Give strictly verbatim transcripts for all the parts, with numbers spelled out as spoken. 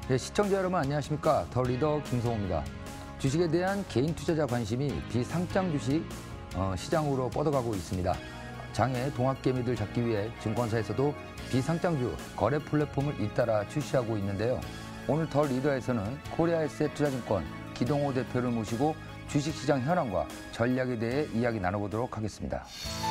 네, 시청자 여러분 안녕하십니까. 더 리더 김성호입니다. 주식에 대한 개인 투자자 관심이 비상장 주식 어, 시장으로 뻗어가고 있습니다. 장애 동학개미들 잡기 위해 증권사에서도 비상장주 거래 플랫폼을 잇따라 출시하고 있는데요. 오늘 더 리더에서는 코리아에셋 투자증권 기동호 대표를 모시고 주식시장 현황과 전략에 대해 이야기 나눠보도록 하겠습니다.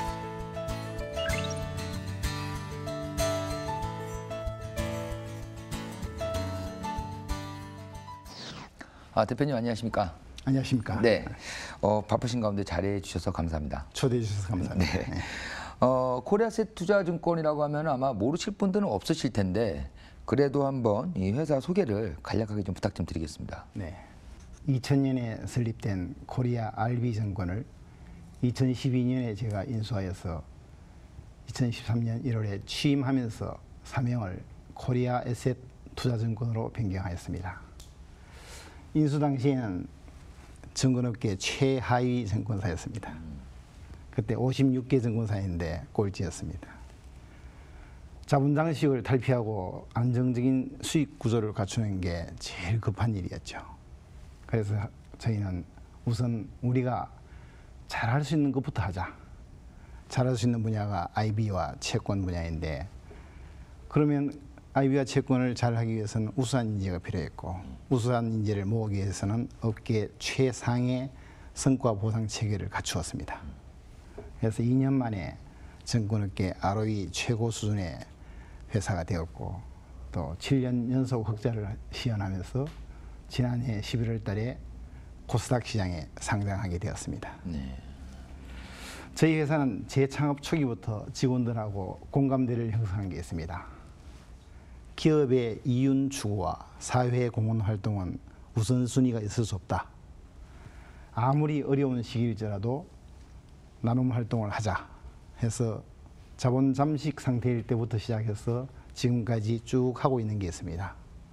아, 대표님 안녕하십니까? 안녕하십니까? 네, 어, 바쁘신 가운데 자리해 주셔서 감사합니다. 초대해 주셔서 감사합니다. 네. 네. 어, 코리아셋 투자증권이라고 하면 아마 모르실 분들은 없으실 텐데 그래도 한번 이 회사 소개를 간략하게 좀 부탁 좀 드리겠습니다. 네. 이천 년에 설립된 코리아 알비증권을 이천십이 년에 제가 인수하여서 이천십삼 년 일월에 취임하면서 사명을 코리아에셋 투자증권으로 변경하였습니다. 인수 당시에는 증권업계 최하위 증권사였습니다. 그때 오십육 개 증권사인데 꼴찌였습니다. 자본 장식을 탈피하고 안정적인 수익 구조를 갖추는 게 제일 급한 일이었죠. 그래서 저희는 우선 우리가 잘할 수 있는 것부터 하자. 잘할 수 있는 분야가 아이비와 채권 분야인데, 그러면 아이비와 채권을 잘하기 위해서는 우수한 인재가 필요했고, 우수한 인재를 모으기 위해서는 업계 최상의 성과 보상 체계를 갖추었습니다. 그래서 이 년 만에 증권업계 알오이 최고 수준의 회사가 되었고, 또 칠 년 연속 흑자를 시현하면서 지난해 십일월 달에 코스닥 시장에 상장하게 되었습니다. 네. 저희 회사는 재창업 초기부터 직원들하고 공감대를 형성한 게 있습니다. 기업의 이윤 추구와 사회 공헌 활동은 우선순위가 있을 수 없다. 아무리 어려운 시기일지라도 나눔 활동을 하자 해서 자본 잠식 상태일 때부터 시작해서 지금까지 쭉 하고 있는 게 있습니다.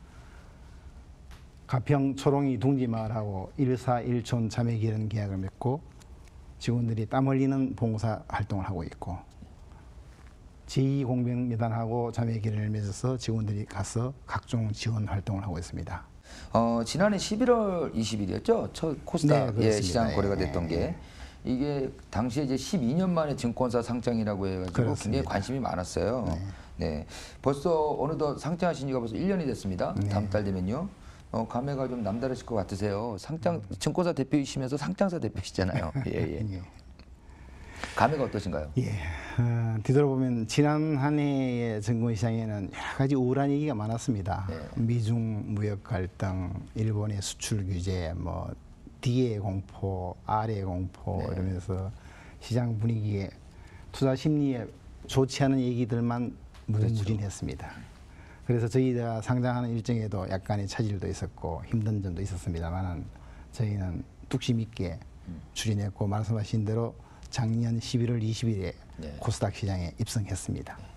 가평 초롱이 둥지마을하고 일사일촌 자매기른 계약을 맺고 직원들이 땀 흘리는 봉사 활동을 하고 있고, 제이 공병여단하고 자매기른을 맺어서 직원들이 가서 각종 지원 활동을 하고 있습니다. 어, 지난해 십일월 이십일이었죠? 첫 코스닥 네, 예, 시장 거래가 예, 됐던 예. 게 이게 당시에 이제 십이 년 만에 증권사 상장이라고 해가지고 그렇습니다. 굉장히 관심이 많았어요. 네. 네. 벌써 어느덧 상장하신 지가 벌써 일 년이 됐습니다. 네. 다음 달 되면요. 어, 감회가 좀 남다르실 것 같으세요. 상장 증권사 대표이시면서 상장사 대표시잖아요. 예, 예. 예. 감회가 어떠신가요? 예. 어, 뒤돌아보면 지난 한 해의 증권시장에는 여러 가지 우울한 얘기가 많았습니다. 네. 미중 무역 갈등, 일본의 수출 규제, 뭐 D의 공포, R의 공포, 네. 이러면서 시장 분위기에, 투자 심리에 좋지 않은 얘기들만 무궁무진했습니다. 그렇죠. 그래서 저희가 상장하는 일정에도 약간의 차질도 있었고 힘든 점도 있었습니다만 저희는 뚝심 있게 추진했고, 말씀하신 대로 작년 십일월 이십일에 네. 코스닥 시장에 입성했습니다. 네.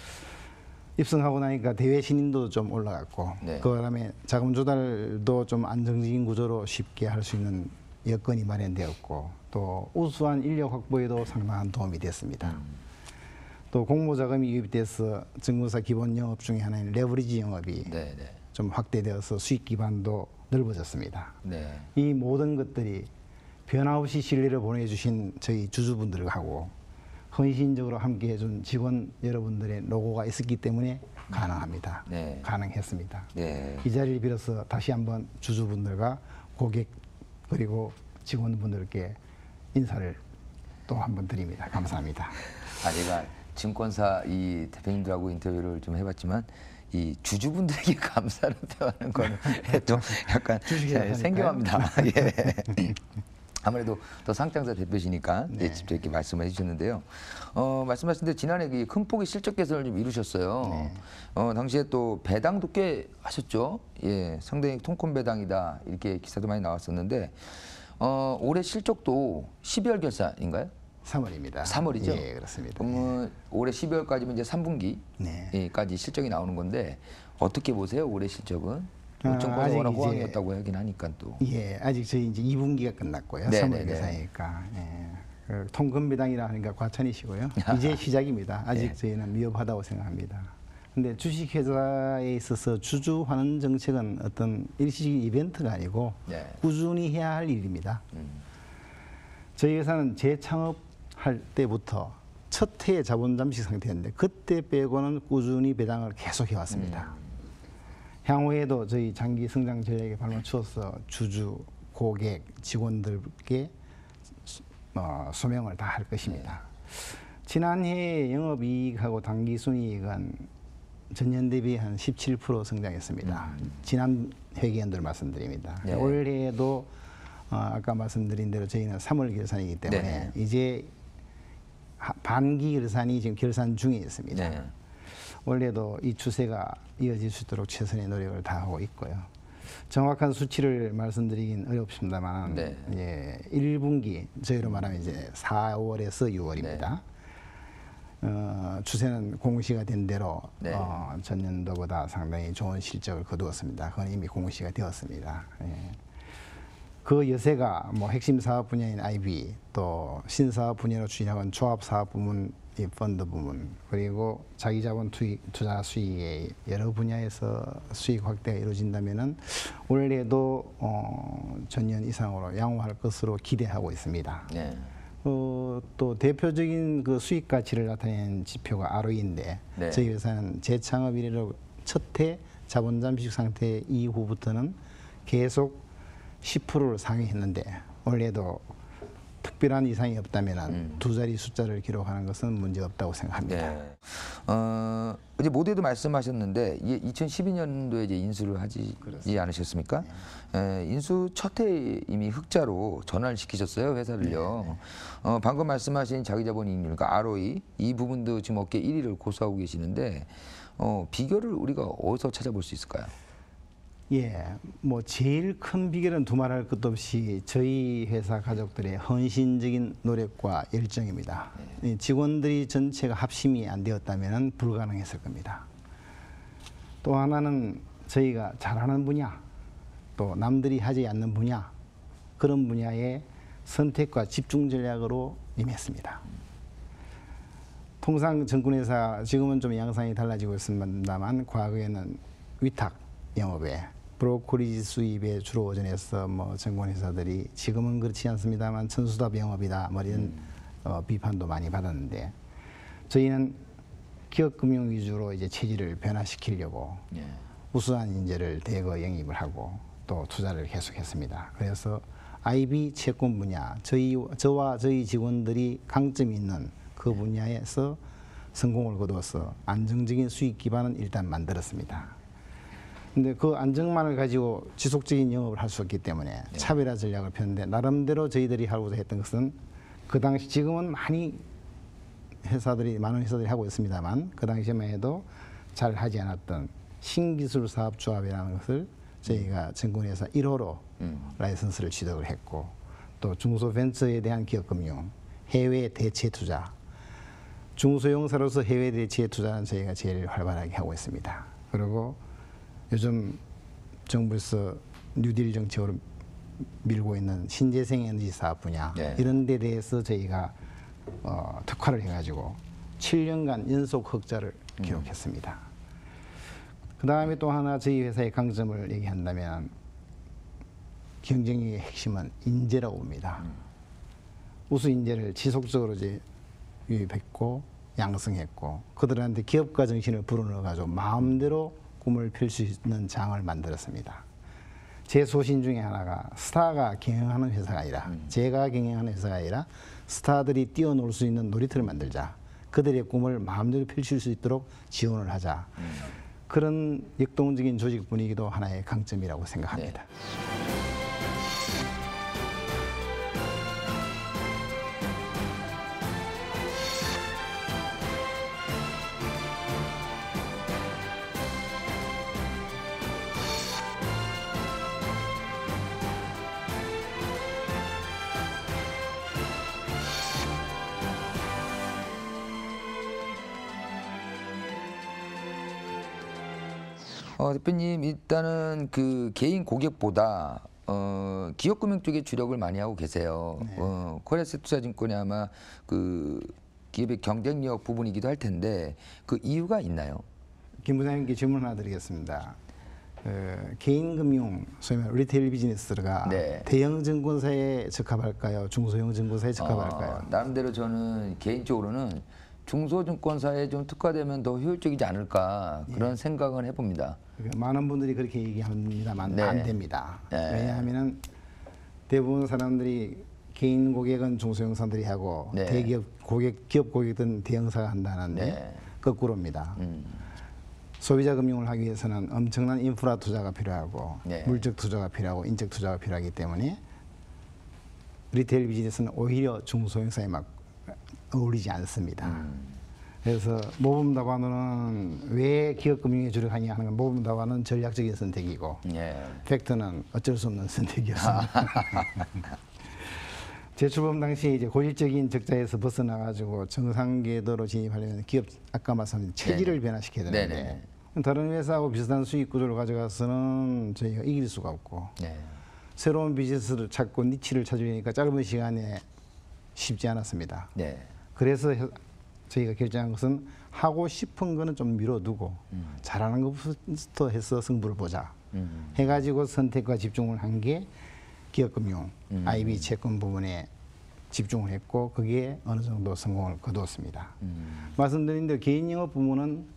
입성하고 나니까 대외 신인도 좀 올라갔고, 네. 그 다음에 자금 조달도 좀 안정적인 구조로 쉽게 할 수 있는 여건이 마련되었고, 또 우수한 인력 확보에도 상당한 도움이 됐습니다. 음. 또 공모 자금이 유입돼서 증권사 기본 영업 중에 하나인 레버리지 영업이 네, 네. 좀 확대되어서 수익 기반도 넓어졌습니다. 네. 이 모든 것들이 변함없이 신뢰를 보내주신 저희 주주분들하고 헌신적으로 함께해준 직원 여러분들의 노고가 있었기 때문에 가능합니다. 네. 가능했습니다. 네. 이 자리를 빌어서 다시 한번 주주분들과 고객 그리고 직원분들께 인사를 또 한번 드립니다. 감사합니다. 아, 제가 증권사 이 대표님들하고 인터뷰를 좀 해봤지만 이 주주분들에게 감사를 표하는 거는 또 약간 생경합니다. 예. 아무래도 또 상장사 대표시니까 네. 직접 이렇게 말씀을 해주셨는데요. 어, 말씀하신 대로 지난해 그 큰 폭의 실적 개선을 좀 이루셨어요. 네. 어, 당시에 또 배당도 꽤 하셨죠. 예, 상당히 통큰 배당이다 이렇게 기사도 많이 나왔었는데 어, 올해 실적도 십이월 결산인가요? 삼월입니다. 삼월이죠. 예, 그렇습니다. 그러면 예. 올해 십이월까지면 이제 삼 분기까지 네. 실적이 나오는 건데 어떻게 보세요? 올해 실적은? 아, 증권사 워낙 호황이었다고 하긴 하니까 또. 예, 아직 저희 이제 이 분기가 끝났고요. 네, 삼월 네, 네. 계산이니까. 예. 그 통근배당이라 하니까 과찬이시고요. 이제 시작입니다. 아직 네. 저희는 위협하다고 생각합니다. 근데 주식회사에 있어서 주주 환원 정책은 어떤 일시적인 이벤트가 아니고 네. 꾸준히 해야 할 일입니다. 음. 저희 회사는 재창업할 때부터 첫 해의 자본 잠식 상태였는데 그때 빼고는 꾸준히 배당을 계속 해왔습니다. 음. 향후에도 저희 장기 성장 전략에 발맞추어서 주주, 고객, 직원들께 어, 소명을 다 할 것입니다. 지난해 영업이익하고 당기순이익은 전년 대비 한 십칠 퍼센트 성장했습니다. 음. 지난 회계연도를 말씀드립니다. 네. 올해에도 어, 아까 말씀드린 대로 저희는 삼월 결산이기 때문에 네. 이제 하, 반기 결산이 지금 결산 중에 있습니다. 네. 원래도 이 추세가 이어질 수 있도록 최선의 노력을 다하고 있고요. 정확한 수치를 말씀드리긴 어렵습니다만, 네. 예, 일 분기 저희로 말하면 이제 사월에서 유월입니다. 네. 어, 추세는 공시가 된 대로 네. 어, 전년도보다 상당히 좋은 실적을 거두었습니다. 그건 이미 공시가 되었습니다. 예. 그 여세가 뭐 핵심 사업 분야인 아이비, 또 신사업 분야로 추진하는 조합 사업 부문, 이 펀드 부문, 그리고 자기 자본 투입, 투자 수익의 여러 분야에서 수익 확대가 이루어진다면은 올해도 어, 전년 이상으로 양호할 것으로 기대하고 있습니다. 네. 어, 또 대표적인 그 수익 가치를 나타내는 지표가 알오이인데 네. 저희 회사는 재창업 이래로 첫해 자본 잠식 상태 이후부터는 계속 십 퍼센트를 상회했는데 올해도 특별한 이상이 없다면 음. 두 자리 숫자를 기록하는 것은 문제 없다고 생각합니다. 네. 어, 이제 모두에도 말씀하셨는데 이게 이천십이 년도에 이제 인수를 하지 그렇습니다. 않으셨습니까? 네. 에, 인수 첫 해 이미 흑자로 전환을 시키셨어요, 회사를요. 네, 네. 어, 방금 말씀하신 자기자본이익률, 그러니까 알오이 이 부분도 지금 업계 일 위를 고수하고 계시는데 어, 비결을 우리가 어디서 찾아볼 수 있을까요? 예, 뭐 제일 큰 비결은 두말할 것도 없이 저희 회사 가족들의 헌신적인 노력과 열정입니다. 네. 직원들이 전체가 합심이 안 되었다면 불가능했을 겁니다. 또 하나는 저희가 잘하는 분야, 또 남들이 하지 않는 분야, 그런 분야의 선택과 집중 전략으로 임했습니다. 통상 정권회사, 지금은 좀 양상이 달라지고 있습니다만 과거에는 위탁 영업에 브로커리지 수입에 주로 의존해서 뭐 정권회사들이 지금은 그렇지 않습니다만 천수답 영업이다 뭐 이런 음. 어, 비판도 많이 받았는데 저희는 기업금융 위주로 이제 체질을 변화시키려고 예. 우수한 인재를 대거 영입을 하고 또 투자를 계속했습니다. 그래서 아이비 채권 분야, 저희 저와 저희 직원들이 강점이 있는 그 분야에서 성공을 거두어서 안정적인 수익 기반은 일단 만들었습니다. 근데 그 안정만을 가지고 지속적인 영업을 할 수 없기 때문에 네. 차별화 전략을 폈는데 나름대로 저희들이 하고자 했던 것은 그 당시 지금은 많이 회사들이 많은 회사들이 하고 있습니다만 그 당시에만 해도 잘 하지 않았던 신기술 사업 조합이라는 것을 저희가 정권회사 일 호로 음. 라이선스를 취득을 했고 또 중소벤처에 대한 기업금융, 해외 대체 투자, 중소형사로서 해외 대체 투자는 저희가 제일 활발하게 하고 있습니다. 그리고 요즘 정부에서 뉴딜 정책으로 밀고 있는 신재생 에너지 사업 분야 네. 이런 데 대해서 저희가 어, 특화를 해가지고 칠 년간 연속 흑자를 음. 기록했습니다. 그 다음에 또 하나 저희 회사의 강점을 얘기한다면 경쟁력의 핵심은 인재라고 봅니다. 음. 우수 인재를 지속적으로 이제 유입했고 양성했고 그들한테 기업가 정신을 불어넣어가지고 마음대로 꿈을 펼 수 있는 장을 만들었습니다. 제 소신 중에 하나가 스타가 경영하는 회사가 아니라 음. 제가 경영하는 회사가 아니라 스타들이 뛰어놀 수 있는 놀이터를 만들자. 그들의 꿈을 마음대로 펼칠 수 있도록 지원을 하자. 음. 그런 역동적인 조직 분위기도 하나의 강점이라고 생각합니다. 네. 어, 대표님 일단은 그 개인 고객보다 어, 기업금융 쪽에 주력을 많이 하고 계세요. 네. 어, 코리아세투자증권이 아마 그 기업의 경쟁력 부분이기도 할 텐데 그 이유가 있나요? 김 부장님께 질문 하나 드리겠습니다. 어, 개인 금융, 소위 말해 리테일 비즈니스가 네. 대형 증권사에 적합할까요? 중소형 증권사에 적합할까요? 어, 나름대로 저는 개인적으로는 중소증권사에 좀 특화되면 더 효율적이지 않을까 그런 예. 생각을 해봅니다. 그러니까 많은 분들이 그렇게 얘기합니다만 네. 안 됩니다. 네. 왜냐하면 대부분 사람들이 개인 고객은 중소형사들이 하고 네. 대기업 고객, 기업 고객은 대형사가 한다는데 네. 거꾸로입니다. 음. 소비자 금융을 하기 위해서는 엄청난 인프라 투자가 필요하고 네. 물적 투자가 필요하고 인적 투자가 필요하기 때문에 리테일 비즈니스는 오히려 중소형사에 막 어울리지 않습니다. 음. 그래서 모범 답안은 왜 기업 금융에 주력하냐 하는 건 모범 답안은 전략적인 선택이고 예. 팩트는 어쩔 수 없는 선택이었습니다. 재출범 당시에 이제 고질적인 적자에서 벗어나가지고 정상 궤도로 진입하려면 기업 아까 말씀드린 체질을 네네. 변화시켜야 되는데 네네. 다른 회사하고 비슷한 수익 구조를 가져가서는 저희가 이길 수가 없고 네. 새로운 비즈니스를 찾고 니치를 찾으려니까 짧은 시간에 쉽지 않았습니다. 네. 그래서 저희가 결정한 것은 하고 싶은 거는 좀 미뤄두고 음. 잘하는 것부터 해서 승부를 보자 음. 해가지고 선택과 집중을 한 게 기업금융, 음. 아이비 채권 부분에 집중을 했고 거기에 어느 정도 성공을 거두었습니다. 음. 말씀드린 대로 개인 영업 부문은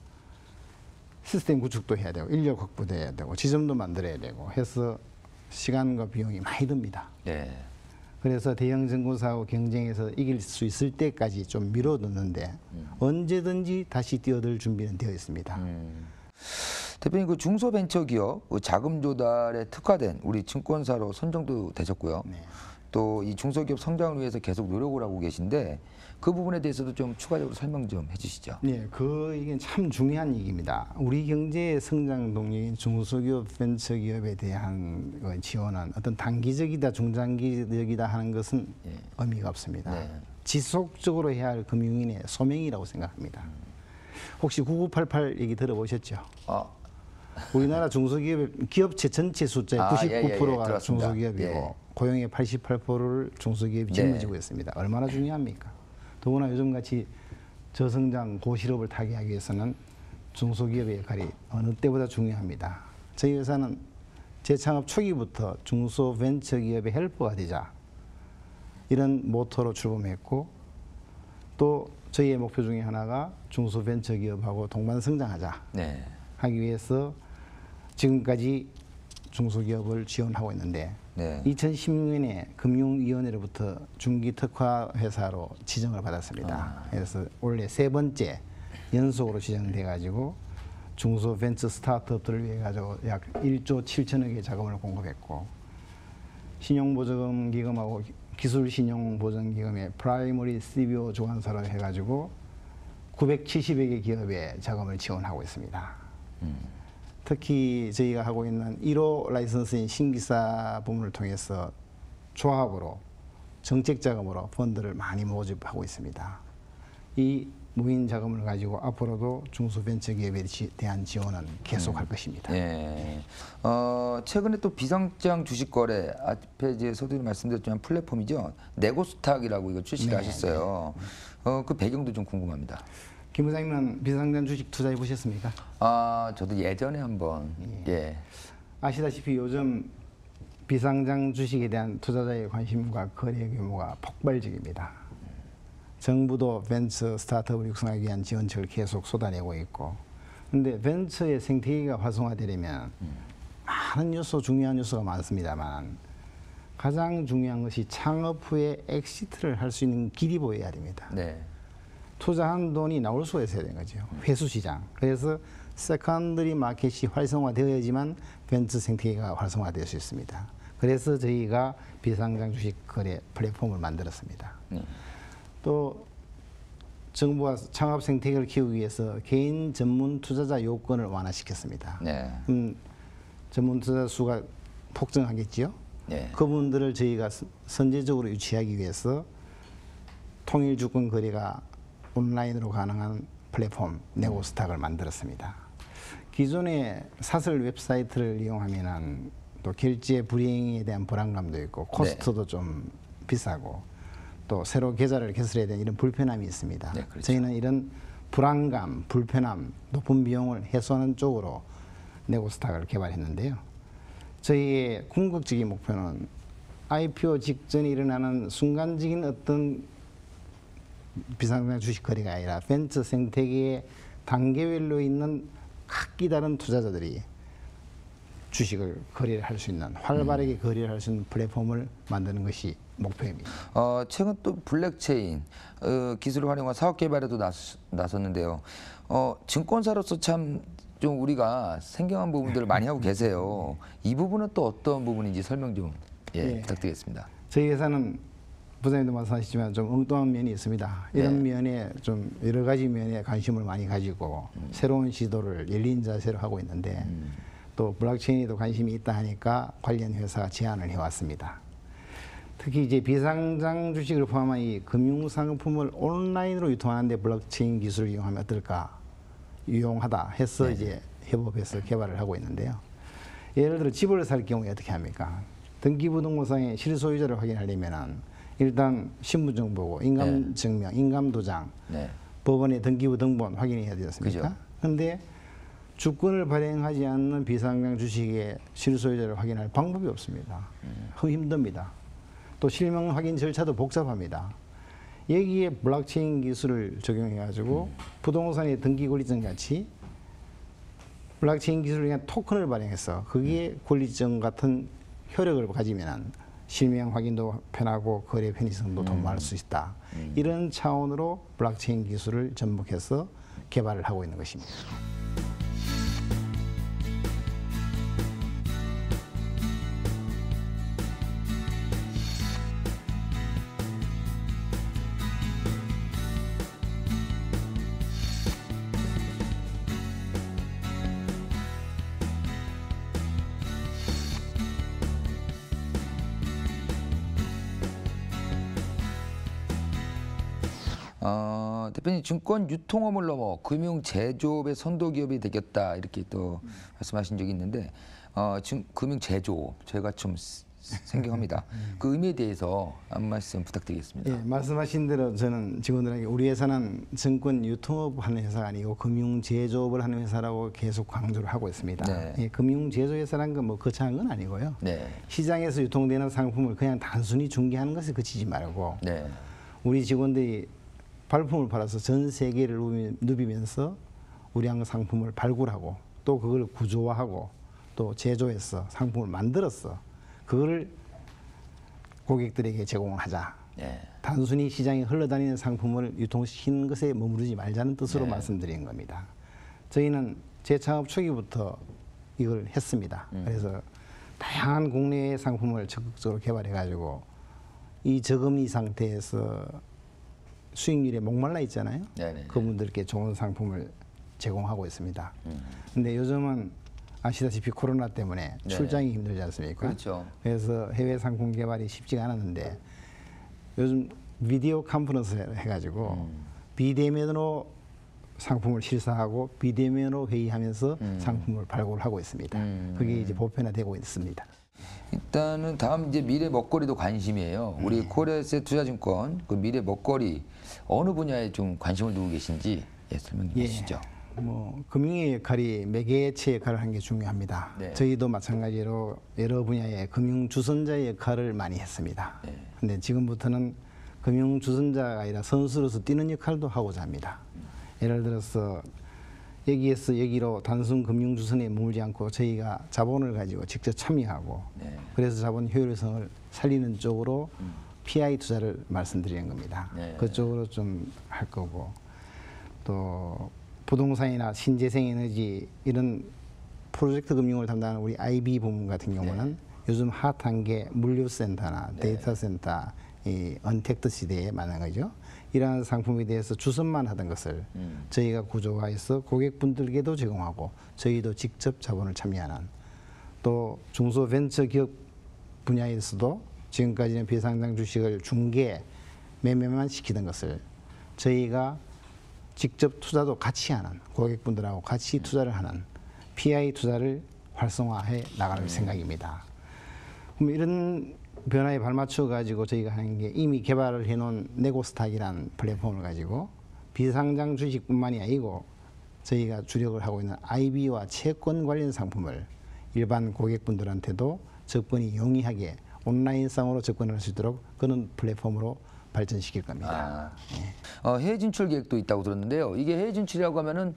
시스템 구축도 해야 되고 인력 확보도 해야 되고 지점도 만들어야 되고 해서 시간과 비용이 많이 듭니다. 네. 그래서 대형 증권사하고 경쟁해서 이길 수 있을 때까지 좀 미뤄뒀는데 음. 언제든지 다시 뛰어들 준비는 되어 있습니다. 음. 대표님, 그 중소벤처기업 그 자금 조달에 특화된 우리 증권사로 선정도 되셨고요. 네. 또 이 중소기업 성장을 위해서 계속 노력을 하고 계신데 그 부분에 대해서도 좀 추가적으로 설명 좀 해주시죠. 네, 그 이게 참 중요한 얘기입니다. 우리 경제의 성장 동력인 중소기업, 벤처기업에 대한 지원은 어떤 단기적이다, 중장기적이다 하는 것은 예. 의미가 없습니다. 네. 지속적으로 해야 할 금융인의 소명이라고 생각합니다. 음. 혹시 구구팔팔 얘기 들어보셨죠? 어. 우리나라 중소기업 기업체 전체 숫자의 아, 구십구 퍼센트가 예, 예, 중소기업이고 예. 고용의 팔십팔 퍼센트를 중소기업이 짊어지고 네. 있습니다. 얼마나 중요합니까? 더구나 요즘같이 저성장 고실업을 타개하기 위해서는 중소기업의 역할이 어느 때보다 중요합니다. 저희 회사는 재창업 초기부터 중소벤처기업의 헬퍼가 되자 이런 모토로 출범했고 또 저희의 목표 중에 하나가 중소벤처기업하고 동반 성장하자 네. 하기 위해서 지금까지 중소기업을 지원하고 있는데 네. 이천십육 년에 금융위원회로부터 중기특화 회사로 지정을 받았습니다. 아. 그래서 올해 세 번째 연속으로 지정돼 가지고 중소벤처 스타트업들을 위해 가지고 약 일조 칠천억의 자금을 공급했고 신용보증기금하고 기술신용보증기금의 프라이머리 씨비오 조관사로 해가지고 구백칠십여 개 기업에 자금을 지원하고 있습니다. 음. 특히 저희가 하고 있는 일 호 라이선스인 신기사 부문을 통해서 조합으로 정책자금으로 펀드를 많이 모집하고 있습니다. 이 모인 자금을 가지고 앞으로도 중소벤처기업에 대한 지원은 계속할 음. 것입니다. 예. 어, 최근에 또 비상장 주식 거래 앞에 이제 서두에 말씀드렸지만 플랫폼이죠. 네고스탁이라고 이거 출시를 네, 하셨어요. 네. 어, 그 배경도 좀 궁금합니다. 김 부장님은 비상장 주식 투자해 보셨습니까? 아, 저도 예전에 한번. 예. 예. 아시다시피 요즘 비상장 주식에 대한 투자자의 관심과 거래 규모가 폭발적입니다. 정부도 벤처 스타트업을 육성하기 위한 지원책을 계속 쏟아내고 있고, 그런데 벤처의 생태계가 활성화되려면 음. 많은 요소, 중요한 요소가 많습니다만 가장 중요한 것이 창업 후에 엑시트를 할 수 있는 길이 보여야 됩니다. 네. 투자한 돈이 나올 수가 있어야 되는 거죠. 회수 시장. 그래서 세컨더리 마켓이 활성화되어야지만 벤처 생태계가 활성화될 수 있습니다. 그래서 저희가 비상장 주식 거래 플랫폼을 만들었습니다. 네. 또 정부가 창업 생태계를 키우기 위해서 개인 전문 투자자 요건을 완화시켰습니다. 네. 음, 전문 투자자 수가 폭증하겠지요. 네. 그분들을 저희가 선제적으로 유치하기 위해서 통일 주권 거래가 온라인으로 가능한 플랫폼 네고스탁을 만들었습니다. 기존의 사설 웹사이트를 이용하면은 또 결제 불이행에 대한 불안감도 있고 코스트도 네. 좀 비싸고 또 새로 계좌를 개설해야 되는 이런 불편함이 있습니다. 네, 그렇죠. 저희는 이런 불안감, 불편함, 높은 비용을 해소하는 쪽으로 네고스탁을 개발했는데요. 저희의 궁극적인 목표는 아이피오 직전에 일어나는 순간적인 어떤 비상장 주식 거래가 아니라 벤처 생태계의 단계별로 있는 각기 다른 투자자들이 주식을 거래를 할 수 있는 활발하게 음. 거래를 할 수 있는 플랫폼을 만드는 것이 목표입니다. 어, 최근 또 블랙체인 어, 기술을 활용한 사업 개발에도 나서, 나섰는데요. 어, 증권사로서 참 좀 우리가 생경한 부분들을 많이 하고 계세요. 이 부분은 또 어떤 부분인지 설명 좀 예, 예. 부탁드리겠습니다. 저희 회사는 부장님도 말씀하시지만 좀 엉뚱한 면이 있습니다. 이런 네. 면에 좀 여러 가지 면에 관심을 많이 가지고 음. 새로운 시도를 열린 자세로 하고 있는데 음. 또 블록체인에도 관심이 있다 하니까 관련 회사가 제안을 해왔습니다. 특히 이제 비상장 주식을 포함한 이 금융상품을 온라인으로 유통하는데 블록체인 기술을 이용하면 어떨까? 유용하다 해서 네. 이제 협업해서 개발을 하고 있는데요. 예를 들어 집을 살 경우에 어떻게 합니까? 등기부등본상의 실소유자를 확인하려면 일단 신분정보고 인감증명, 네. 인감도장, 네. 법원의 등기부등본 확인해야 되지 않습니까? 그런데 주권을 발행하지 않는 비상장 주식의 실소유자를 확인할 방법이 없습니다. 음. 힘듭니다. 또 실명 확인 절차도 복잡합니다. 여기에 블록체인 기술을 적용해가지고 음. 부동산의 등기 권리증 같이 블록체인 기술을 위한 토큰을 발행해서 거기에 음. 권리증 같은 효력을 가지면 실명 확인도 편하고 거래 편의성도 도모할 음. 수 있다. 음. 이런 차원으로 블록체인 기술을 접목해서 개발을 하고 있는 것입니다. 어, 대표님 증권 유통업을 넘어 금융 제조업의 선도 기업이 되겠다 이렇게 또 음. 말씀하신 적이 있는데 어, 증, 금융 제조업 저희가 좀 생경합니다. 음. 그 의미에 대해서 한 말씀 부탁드리겠습니다. 예, 말씀하신 대로 저는 직원들에게 우리 회사는 증권 유통업 하는 회사가 아니고 금융 제조업을 하는 회사라고 계속 강조를 하고 있습니다. 네. 예, 금융 제조 회사라는 건 뭐 거창한 건 아니고요. 네. 시장에서 유통되는 상품을 그냥 단순히 중개하는 것에 그치지 말고 네. 우리 직원들이 발품을 팔아서 전 세계를 누비면서 우량 상품을 발굴하고 또 그걸 구조화하고 또 제조해서 상품을 만들었어. 그거를 고객들에게 제공하자. 네. 단순히 시장에 흘러다니는 상품을 유통시키는 것에 머무르지 말자는 뜻으로 네. 말씀드린 겁니다. 저희는 재창업 초기부터 이걸 했습니다. 음. 그래서 다양한 국내의 상품을 적극적으로 개발해가지고 이 저금리 상태에서 수익률에 목말라 있잖아요. 네네. 그분들께 좋은 상품을 제공하고 있습니다. 그런데 음. 요즘은 아시다시피 코로나 때문에 네네. 출장이 힘들지 않습니까? 그렇죠. 그래서 해외 상품 개발이 쉽지가 않았는데 요즘 비디오 컨퍼런스를 해가지고 음. 비대면으로 상품을 실사하고 비대면으로 회의하면서 음. 상품을 발굴하고 있습니다. 음. 그게 이제 보편화되고 있습니다. 일단은 다음 이제 미래 먹거리도 관심이에요. 우리 네. 코리아세 투자증권 그 미래 먹거리 어느 분야에 좀 관심을 두고 계신지 예, 설명 좀 해주시죠. 예, 뭐 금융의 역할이 매개체 역할을 하는 게 중요합니다. 네. 저희도 마찬가지로 여러 분야의 금융 주선자의 역할을 많이 했습니다. 그런데 네. 지금부터는 금융 주선자가 아니라 선수로서 뛰는 역할도 하고자 합니다. 음. 예를 들어서 여기에서 여기로 단순 금융 주선에 머물지 않고 저희가 자본을 가지고 직접 참여하고 네. 그래서 자본 효율성을 살리는 쪽으로 음. 피아이 투자를 말씀드리는 겁니다. 네. 그쪽으로 좀 할 거고 또 부동산이나 신재생에너지 이런 프로젝트 금융을 담당하는 우리 아이비 부문 같은 경우는 네. 요즘 핫한 게 물류센터나 네. 데이터 센터, 이 언택트 시대에 맞는 거죠. 이러한 상품에 대해서 주선만 하던 것을 음. 저희가 구조화해서 고객분들께도 제공하고 저희도 직접 자본을 참여하는 또 중소벤처기업 분야에서도 지금까지는 비상장 주식을 중개, 매매만 시키던 것을 저희가 직접 투자도 같이 하는 고객분들하고 같이 투자를 하는 피아이 투자를 활성화해 나갈 음. 생각입니다. 그럼 이런 변화에 발맞춰 가지고 저희가 하는 게 이미 개발을 해놓은 네고스탁이라는 플랫폼을 가지고 비상장 주식뿐만이 아니고 저희가 주력을 하고 있는 아이비와 채권 관련 상품을 일반 고객분들한테도 접근이 용이하게 온라인상으로 접근할 수 있도록 그런 플랫폼으로 발전시킬 겁니다. 아, 네. 어, 해외 진출 계획도 있다고 들었는데요. 이게 해외 진출이라고 하면은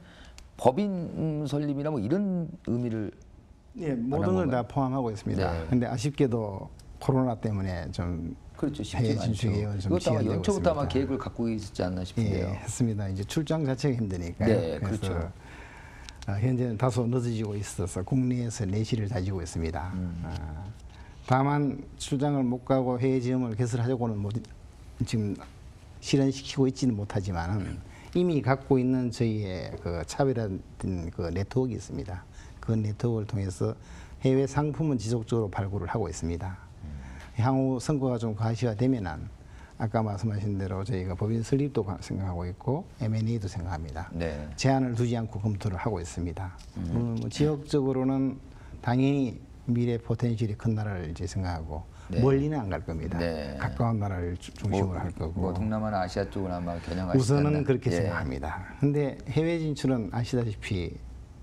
법인 설립이나 뭐 이런 의미를 예, 모든 걸 다 포함하고 있습니다. 네. 근데 아쉽게도 코로나 때문에 좀 그렇죠. 해외 쉽지 진출 않죠. 계획은 좀 이것도 아마 지연되고 연초부터 아마 있습니다. 계획을 갖고 있었지 않나 싶은데요. 예, 했습니다. 이제 출장 자체가 힘드니까요. 네, 그래서 그렇죠. 어, 현재는 다소 늦어지고 있어서 국내에서 내실을 다지고 있습니다. 음. 어, 다만 출장을 못 가고 해외 지원을 개설하려고는 못, 지금 실현시키고 있지는 못하지만 이미 갖고 있는 저희의 그 차별화된 그 네트워크가 있습니다. 그 네트워크를 통해서 해외 상품은 지속적으로 발굴을 하고 있습니다. 향후 성과가 좀 가시화되면은 아까 말씀하신 대로 저희가 법인 설립도 생각하고 있고 엠 앤 에이도 생각합니다. 네. 제한을 두지 않고 검토를 하고 있습니다. 음. 뭐 지역적으로는 당연히 미래 포텐셜이 큰 나라를 이제 생각하고 네. 멀리는 안 갈 겁니다. 네. 가까운 나라를 주- 중심으로 뭐, 할 거고. 뭐 동남아나 아시아 쪽은 아마 겨냥하시지 우선은 않나. 그렇게 예. 생각합니다. 근데 해외 진출은 아시다시피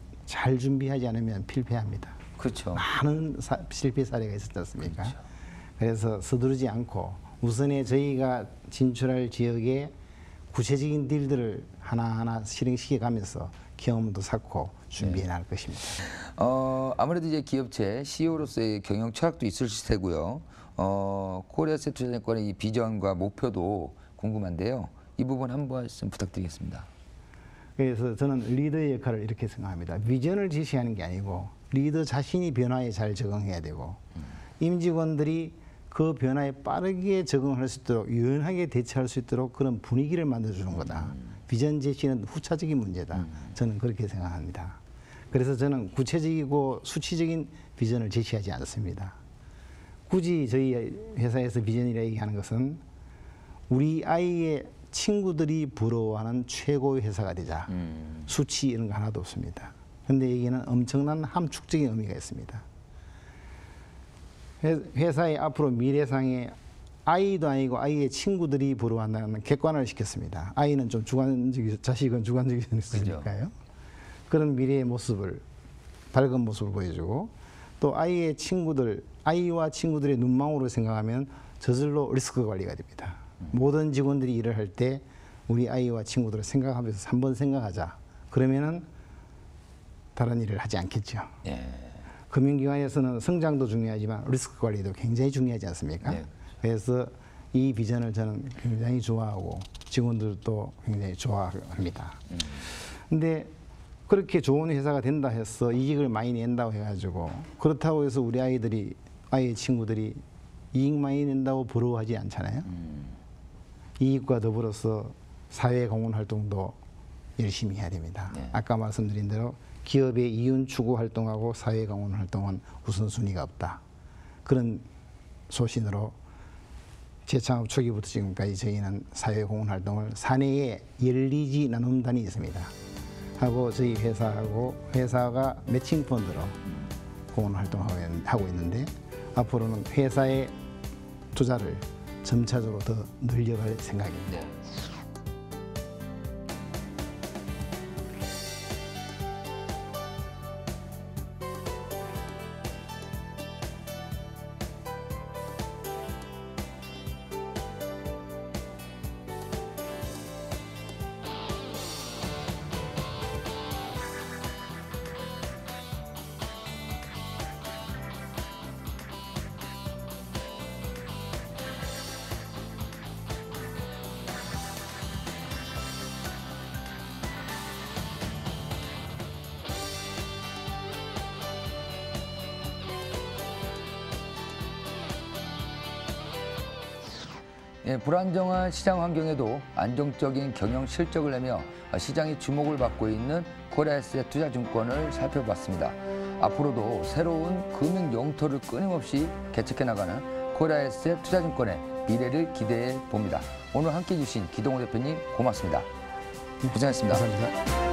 잘 준비하지 않으면 필패합니다. 그렇죠. 많은 사- 실패 사례가 있었지 않습니까? 그렇죠. 그래서 서두르지 않고 우선에 저희가 진출할 지역에 구체적인 딜들을 하나하나 실행시켜 가면서 경험도 쌓고 준비해 네. 나갈 것입니다. 어, 아무래도 이제 기업체 씨이오로서의 경영 철학도 있으실 테고요. 어, 코리아세트증권의 이 비전과 목표도 궁금한데요. 이 부분 한 말씀 부탁드리겠습니다. 그래서 저는 리더의 역할을 이렇게 생각합니다. 비전을 제시하는 게 아니고 리더 자신이 변화에 잘 적응해야 되고 음. 임직원들이 그 변화에 빠르게 적응할 수 있도록 유연하게 대처할 수 있도록 그런 분위기를 만들어주는 거다. 음. 비전 제시는 후차적인 문제다. 음. 저는 그렇게 생각합니다. 그래서 저는 구체적이고 수치적인 비전을 제시하지 않습니다. 굳이 저희 회사에서 비전이라 얘기하는 것은 우리 아이의 친구들이 부러워하는 최고의 회사가 되자. 음. 수치 이런 거 하나도 없습니다. 그런데 여기는 엄청난 함축적인 의미가 있습니다. 회사의 앞으로 미래상에 아이도 아니고 아이의 친구들이 부러워한다는 객관화를 시켰습니다. 아이는 좀 주관적이, 자식은 주관적이니까요. 그런 미래의 모습을, 밝은 모습을 보여주고 또 아이의 친구들, 아이와 친구들의 눈망울을 생각하면 저절로 리스크 관리가 됩니다. 음. 모든 직원들이 일을 할 때 우리 아이와 친구들을 생각하면서 한 번 생각하자. 그러면은 다른 일을 하지 않겠죠. 예. 금융기관에서는 성장도 중요하지만 리스크 관리도 굉장히 중요하지 않습니까? 네. 그래서 이 비전을 저는 굉장히 좋아하고 직원들도 굉장히 좋아합니다. 음. 근데 그렇게 좋은 회사가 된다 해서 이익을 많이 낸다고 해가지고 그렇다고 해서 우리 아이들이 아이의 친구들이 이익 많이 낸다고 부러워하지 않잖아요. 음. 이익과 더불어서 사회공헌 활동도 열심히 해야 됩니다. 네. 아까 말씀드린 대로 기업의 이윤 추구 활동하고 사회공헌 활동은 우선순위가 없다. 그런 소신으로 재창업 초기부터 지금까지 저희는 사회공헌 활동을 사내에 열리지 나눔단이 있습니다. 하고 저희 회사하고 회사가 매칭 펀드로 공헌 활동하고 있는데 앞으로는 회사의 투자를 점차적으로 더 늘려갈 생각입니다. 네. 예, 불안정한 시장 환경에도 안정적인 경영 실적을 내며 시장의 주목을 받고 있는 코리아에셋투자증권을 살펴봤습니다. 앞으로도 새로운 금융 영토를 끊임없이 개척해 나가는 코리아에셋투자증권의 미래를 기대해 봅니다. 오늘 함께해 주신 기동호 대표님 고맙습니다. 고생하셨습니다. 감사합니다.